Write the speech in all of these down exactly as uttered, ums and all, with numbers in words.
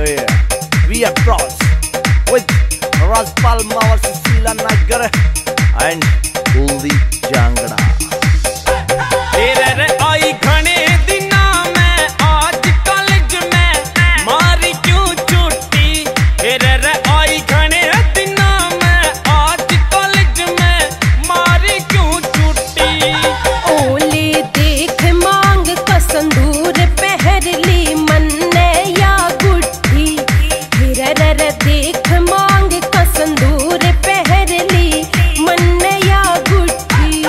So yeah, we are cross with Ras Palma versus Sheila Nagar and Kuldeep Jangra. तेरे आई घने दिना में आज कॉलेज में मारी क्यों छुट्टी। तेरे आई घने दिना में आज कॉलेज में मारी क्यों छुट्टी। ओले देख मांग का संदूर पहर ली मन्ने या गुड्ढी। हिरर देख मांग का संदूर पहर ली मन्ने या गुड्ढी।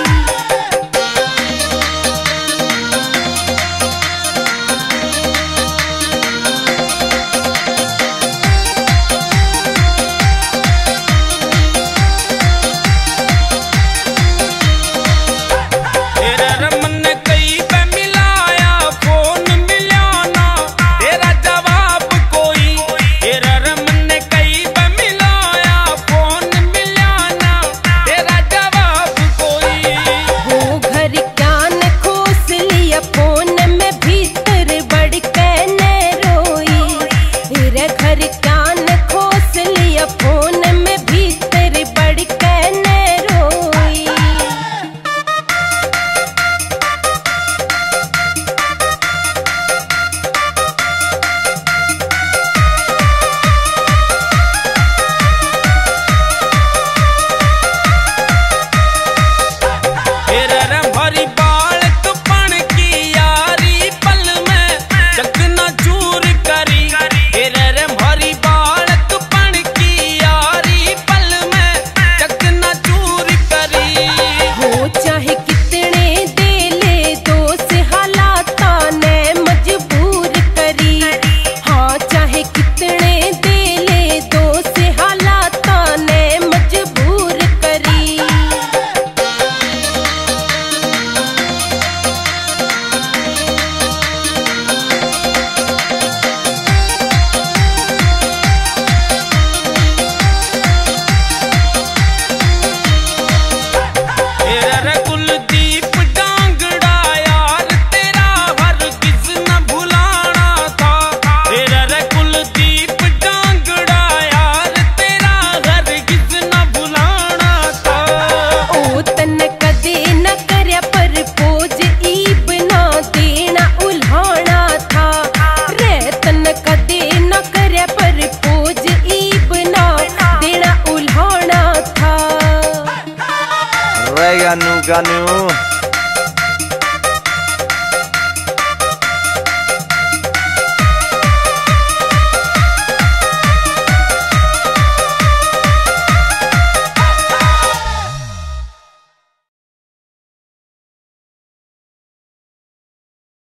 Ganu Ganu